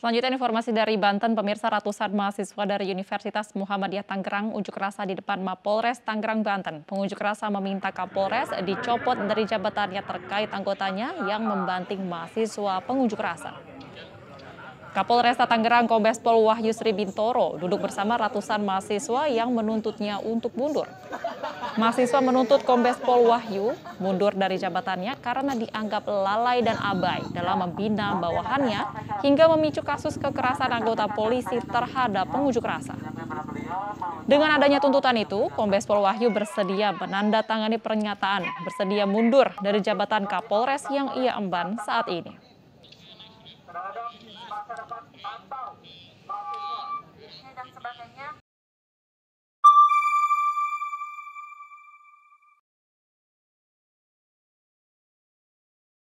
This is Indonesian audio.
Selanjutnya informasi dari Banten, pemirsa, ratusan mahasiswa dari Universitas Muhammadiyah Tangerang unjuk rasa di depan Mapolres Tangerang, Banten. Pengunjuk rasa meminta Kapolres dicopot dari jabatannya terkait anggotanya yang membanting mahasiswa pengunjuk rasa. Kapolresta Tangerang Kombes Pol Wahyu Sri Bintoro duduk bersama ratusan mahasiswa yang menuntutnya untuk mundur. Mahasiswa menuntut Kombes Pol Wahyu mundur dari jabatannya karena dianggap lalai dan abai dalam membina bawahannya hingga memicu kasus kekerasan anggota polisi terhadap pengunjuk rasa. Dengan adanya tuntutan itu, Kombes Pol Wahyu bersedia menandatangani pernyataan bersedia mundur dari jabatan Kapolres yang ia emban saat ini. Terhadap masyarakat atau mahasiswa dan sebagainya